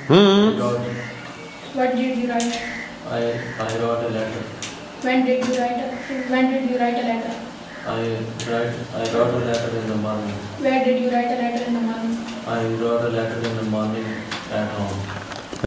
I wrote, What did you write? I wrote a letter. When did you write? When did you write a letter? I wrote a letter in the morning. Where did you write a letter in the morning? I wrote a letter in the morning at home.